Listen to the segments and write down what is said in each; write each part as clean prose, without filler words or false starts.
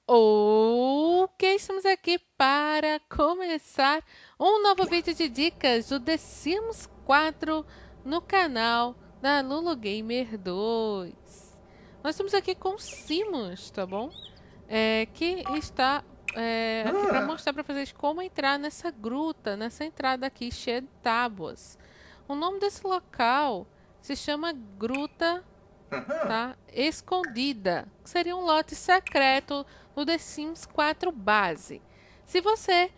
Ok, estamos aqui para começar um novo vídeo de dicas do The Sims 4 no canal da Lulu Gamer 2. Nós estamos aqui com o Simos, tá bom? Que está aqui para mostrar para vocês como entrar nessa gruta, nessa entrada aqui cheia de tábuas. O nome desse local se chama Gruta, tá? Escondida, que seria um lote secreto no The Sims 4 base. Se você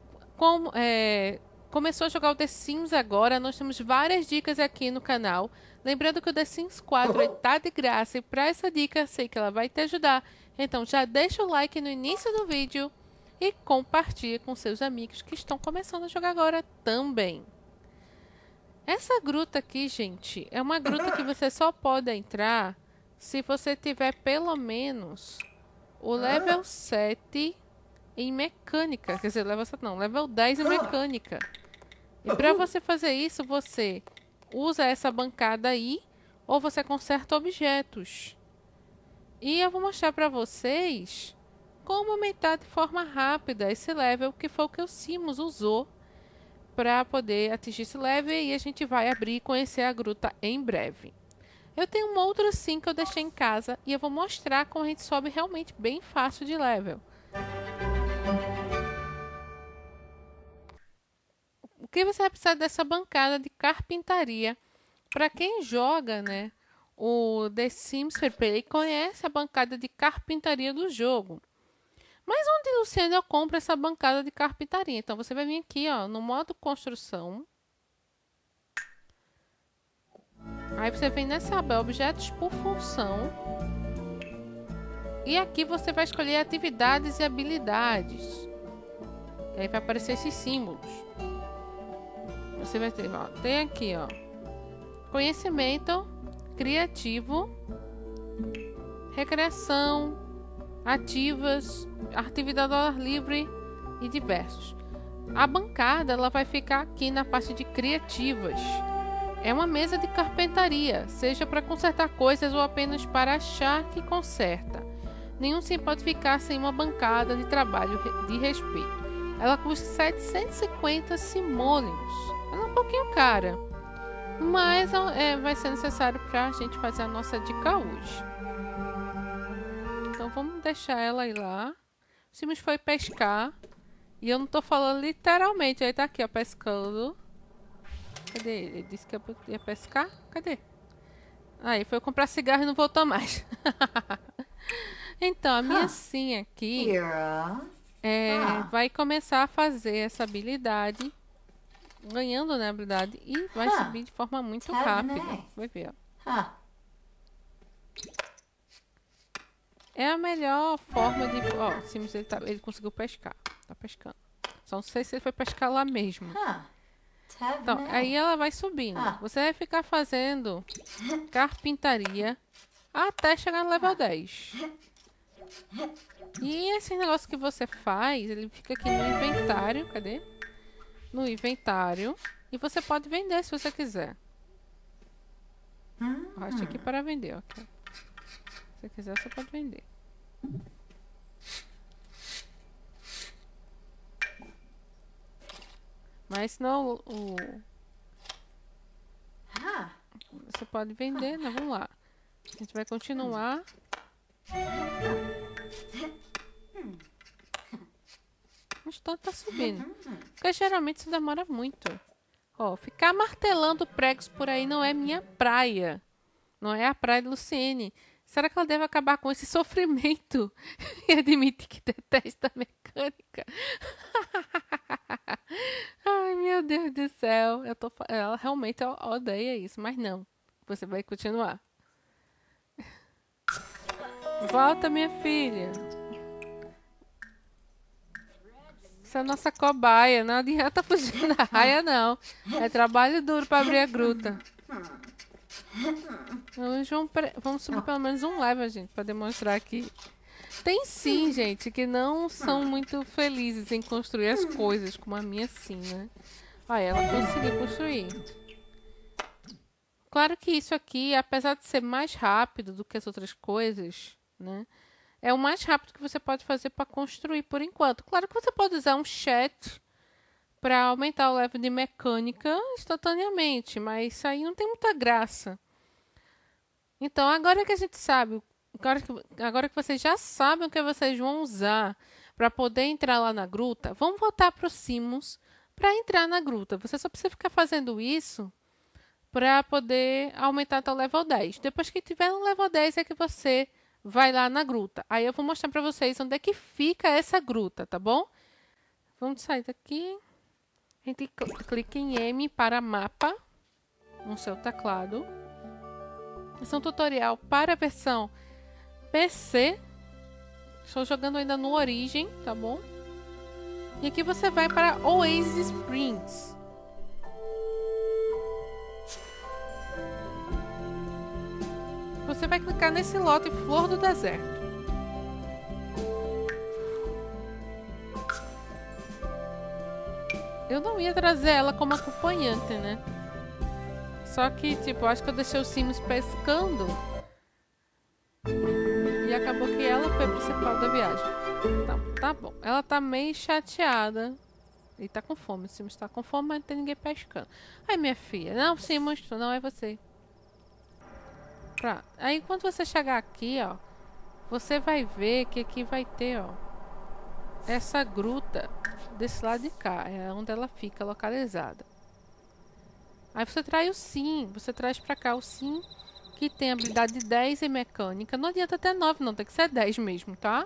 começou a jogar o The Sims agora, nós temos várias dicas aqui no canal. Lembrando que o The Sims 4 está de graça e para essa dica sei que ela vai te ajudar. Então já deixa o like no início do vídeo e compartilha com seus amigos que estão começando a jogar agora também. Essa gruta aqui, gente, é uma gruta que você só pode entrar se você tiver pelo menos o level 7 em mecânica. Quer dizer, level 10 em mecânica. E para você fazer isso, você usa essa bancada aí ou você conserta objetos. E eu vou mostrar para vocês como aumentar de forma rápida esse level, que foi o que o Simos usou para poder atingir esse level, e a gente vai abrir e conhecer a gruta em breve. Eu tenho um outro sim que eu deixei em casa e eu vou mostrar como a gente sobe realmente bem fácil de level. O que você vai precisar dessa bancada de carpintaria? Para quem joga, né, o The Sims Free Play conhece a bancada de carpintaria do jogo. Mas onde, Luciana, eu compro essa bancada de carpintaria? Então, você vai vir aqui, ó, no modo construção. Aí você vem nessa aba, objetos por função. E aqui você vai escolher atividades e habilidades. E aí vai aparecer esses símbolos. Você vai ter, ó, tem aqui, ó, conhecimento, criativo, recreação, ativas, atividade ao ar livre e diversos. A bancada ela vai ficar aqui na parte de criativas. É uma mesa de carpintaria, seja para consertar coisas ou apenas para achar que conserta. Nenhum sim pode ficar sem uma bancada de trabalho de respeito. Ela custa 750 simoleons. Ela é um pouquinho cara, mas vai ser necessário para a gente fazer a nossa dica hoje. Então vamos deixar ela ir lá. O Simos foi pescar. E eu não tô falando literalmente. Ele tá aqui, ó, pescando. Cadê ele? Ele disse que ia pescar? Cadê? Aí foi comprar cigarro e não voltou mais. Então, a minha sim aqui vai começar a fazer essa habilidade. Ganhando, né, a habilidade. E vai subir de forma muito rápida. Vai ver, ó. É a melhor forma de... Ó, o Simos, ele conseguiu pescar. Tá pescando. Só não sei se ele foi pescar lá mesmo. Então, aí ela vai subindo. Você vai ficar fazendo carpintaria até chegar no level 10. E esse negócio que você faz, ele fica aqui no inventário. Cadê? No inventário. E você pode vender se você quiser. Acho aqui para vender, ok. Se você quiser, você pode vender. Mas não você pode vender, né? Vamos lá. A gente vai continuar. O instante tá subindo. Porque geralmente isso demora muito. Ó, ficar martelando pregos por aí não é minha praia. Não é a praia de Luciene. Será que ela deve acabar com esse sofrimento e admitir que detesta a mecânica? Ai, meu Deus do céu. Ela realmente odeia isso, mas não. Você vai continuar. Volta, minha filha. Essa é a nossa cobaia. Não adianta fugir da raia, não. É trabalho duro para abrir a gruta. Vamos subir pelo menos um level, gente, para demonstrar aqui. Tem sim, gente, que não são muito felizes em construir as coisas, como a minha sim, né? Olha, ela conseguiu construir. Claro que isso aqui, apesar de ser mais rápido do que as outras coisas, né? é o mais rápido que você pode fazer para construir por enquanto. Claro que você pode usar um chat para aumentar o level de mecânica instantaneamente, mas isso aí não tem muita graça. Então, agora que a gente sabe, agora que vocês já sabem o que vocês vão usar para poder entrar lá na gruta, vamos voltar para o Sims para entrar na gruta. Você só precisa ficar fazendo isso para poder aumentar até o level 10. Depois que tiver no level 10 é que você vai lá na gruta. Aí eu vou mostrar para vocês onde é que fica essa gruta, tá bom? Vamos sair daqui. A gente clica em M para mapa no seu teclado. Esse é um tutorial para a versão PC. Estou jogando ainda no Origin, tá bom? E aqui você vai para Oasis Springs. Você vai clicar nesse lote Flor do Deserto. Eu não ia trazer ela como acompanhante, né? Só que, tipo, acho que eu deixei os Sims pescando. E acabou que ela foi a principal da viagem. Então, tá bom. Ela tá meio chateada. E tá com fome. O Sims tá com fome, mas não tem ninguém pescando. Ai, minha filha. Não, Sims, não é você. Pronto. Aí, quando você chegar aqui, ó. Você vai ver que aqui vai ter, ó. Essa gruta desse lado de cá. É onde ela fica localizada. Aí você traz o sim. Você traz pra cá o sim. Que tem habilidade de 10 em mecânica. Não adianta até 9, não. Tem que ser 10 mesmo, tá?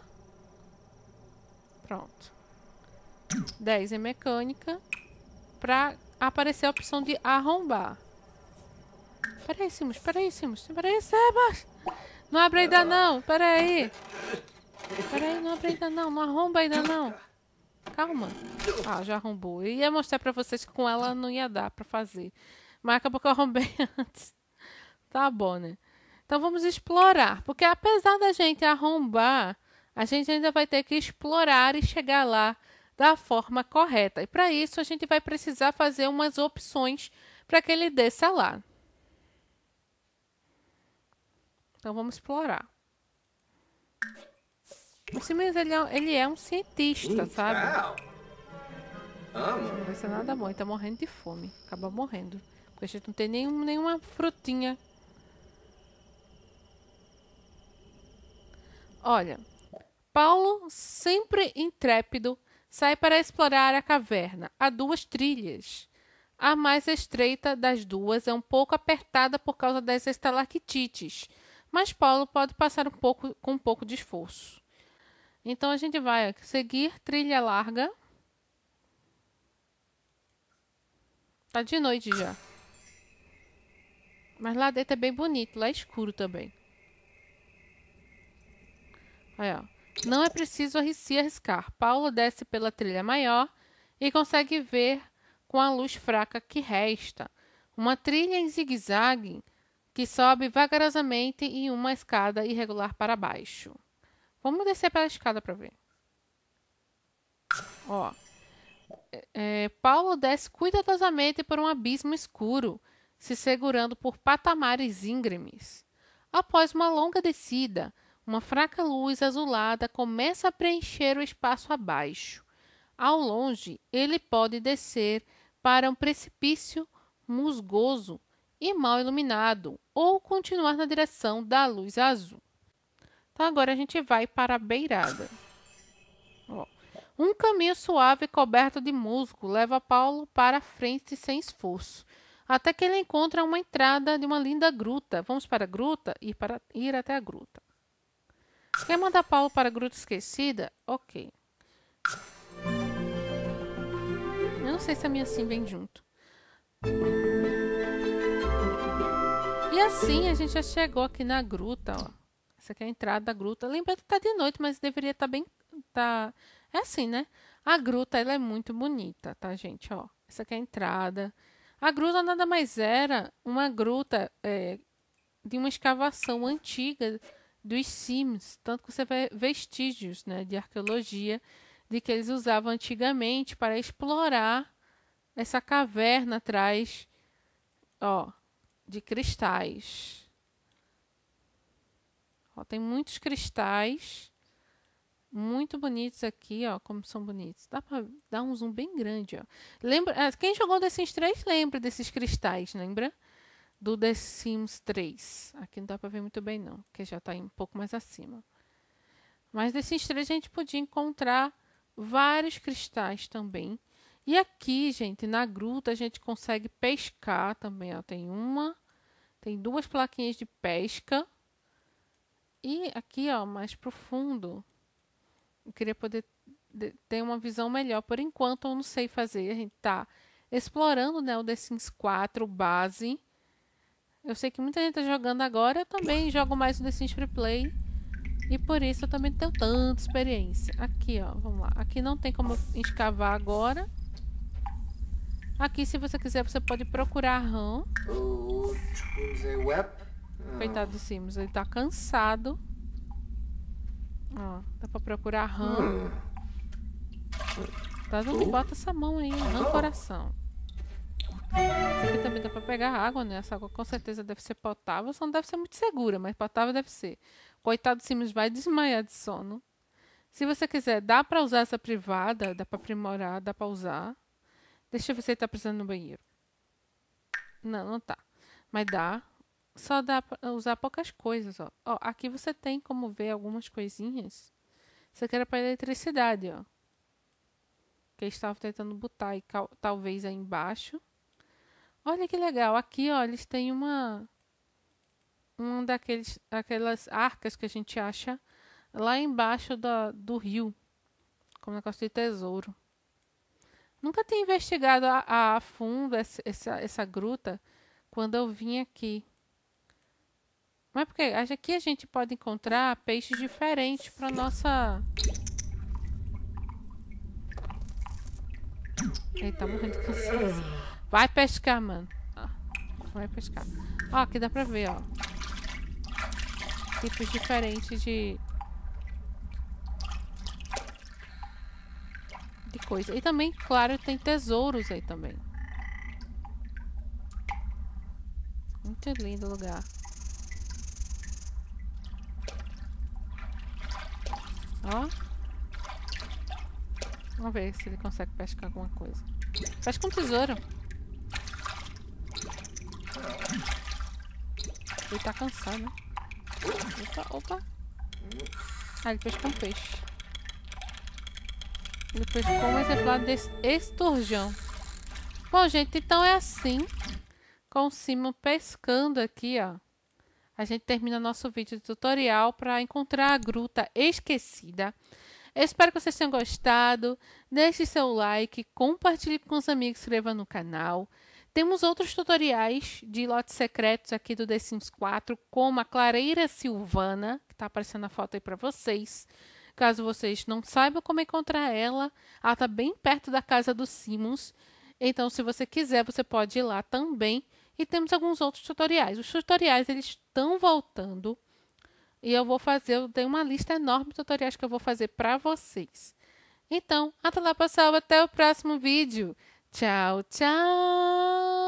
Pronto. 10 em mecânica. Pra aparecer a opção de arrombar. Peraí, Sims. Peraí, Sims. Peraí, Sebas. Não abre ainda não. Peraí. Peraí, não abre ainda não. Não arromba ainda não. Calma. Ah, já arrombou. Eu ia mostrar pra vocês que com ela não ia dar pra fazer. Mas acabou que eu arrombei antes. Tá bom, né? Então vamos explorar. Porque apesar da gente arrombar, a gente ainda vai ter que explorar e chegar lá da forma correta. E para isso a gente vai precisar fazer umas opções para que ele desça lá. Então vamos explorar. O Sims, ele é um cientista, sabe? Não vai ser nada bom. Ele tá morrendo de fome. Acaba morrendo. Porque a gente não tem nenhuma frutinha. Olha, Paulo, sempre intrépido, sai para explorar a caverna. Há duas trilhas. A mais estreita das duas é um pouco apertada por causa das estalactites, mas Paulo pode passar com um pouco de esforço. Então a gente vai seguir trilha larga. Tá de noite já. Mas lá dentro é bem bonito, lá é escuro também. Aí, ó. Não é preciso se arriscar. Paulo desce pela trilha maior e consegue ver com a luz fraca que resta uma trilha em zigue-zague que sobe vagarosamente em uma escada irregular para baixo. Vamos descer pela escada para ver. Ó. Paulo desce cuidadosamente por um abismo escuro, se segurando por patamares íngremes. Após uma longa descida, uma fraca luz azulada começa a preencher o espaço abaixo. Ao longe, ele pode descer para um precipício musgoso e mal iluminado, ou continuar na direção da luz azul. Então agora a gente vai para a beirada. Ó. Um caminho suave coberto de musgo leva Paulo para a frente sem esforço, até que ele encontra uma entrada de uma linda gruta. Vamos para a gruta e para ir até a gruta. Quer mandar Paulo para a gruta esquecida? Ok. Eu não sei se a minha sim vem junto. E assim a gente já chegou aqui na gruta, ó. Essa aqui é a entrada da gruta. Lembrando que tá de noite, mas deveria estar bem... É assim, né? A gruta, ela é muito bonita, tá, gente? Ó, essa aqui é a entrada. A gruta nada mais era uma gruta de uma escavação antiga dos Sims. Tanto que você vê vestígios, né, de arqueologia de que eles usavam antigamente para explorar essa caverna atrás, ó, de cristais. Ó, tem muitos cristais. Muito bonitos aqui, ó, como são bonitos. Dá pra dar um zoom bem grande, ó. Lembra, quem jogou The Sims 3 lembra desses cristais, lembra? Do The Sims 3. Aqui não dá pra ver muito bem não, porque já tá um pouco mais acima. Mas The Sims 3 a gente podia encontrar vários cristais também. E aqui, gente, na gruta a gente consegue pescar também, ó. Tem duas plaquinhas de pesca. E aqui, ó, mais profundo, eu queria poder ter uma visão melhor. Por enquanto, eu não sei fazer. A gente tá explorando, né, o The Sims 4 base. Eu sei que muita gente tá jogando agora. Eu também jogo mais o The Sims Free Play. E por isso eu também tenho tanta experiência. Aqui, ó, vamos lá. Aqui não tem como escavar agora. Aqui, se você quiser, você pode procurar rã. Coitado do Sims, ele tá cansado. Ó, dá pra procurar rã. Tá onde bota essa mão aí, rã coração. Isso aqui também dá pra pegar água, né? Essa água com certeza deve ser potável, só não deve ser muito segura, mas potável deve ser. Coitado do Sims vai desmaiar de sono. Se você quiser, dá pra usar essa privada, dá pra aprimorar, dá pra usar. Deixa eu ver se ele tá precisando no banheiro. Não, não tá. Mas dá. Só dá pra usar poucas coisas, ó. Ó, aqui você tem como ver algumas coisinhas. Isso aqui era pra eletricidade, ó. Que eles estavam tentando botar aí, talvez aí embaixo. Olha que legal. Aqui, ó, eles têm uma daquelas arcas que a gente acha lá embaixo do rio. Como negócio de tesouro. Nunca tinha investigado a fundo essa gruta quando eu vim aqui. Mas porque aqui a gente pode encontrar peixes diferentes para nossa... Ele tá morrendo de cansaço. Vai pescar, mano. Vai pescar. Ó, aqui dá pra ver, ó. Tipos diferentes de coisa. E também, claro, tem tesouros aí também. Muito lindo o lugar. Ó. Vamos ver se ele consegue pescar alguma coisa. Pesca um tesouro. Ele tá cansado, né? Opa, opa. Ah, ele pescou um peixe. Ele pescou um exemplar desse esturjão. Bom, gente, então é assim. Com o Simon pescando aqui, ó. A gente termina nosso vídeo de tutorial para encontrar a gruta esquecida. Eu espero que vocês tenham gostado. Deixe seu like, compartilhe com os amigos, se inscreva no canal. Temos outros tutoriais de lotes secretos aqui do The Sims 4, como a clareira silvana, que está aparecendo na foto aí para vocês. Caso vocês não saibam como encontrar ela está bem perto da casa dos Simons. Então, se você quiser, você pode ir lá também. E temos alguns outros tutoriais. Os tutoriais, eles estão voltando. E eu tenho uma lista enorme de tutoriais que eu vou fazer para vocês. Então, até lá, pessoal. Até o próximo vídeo. Tchau, tchau!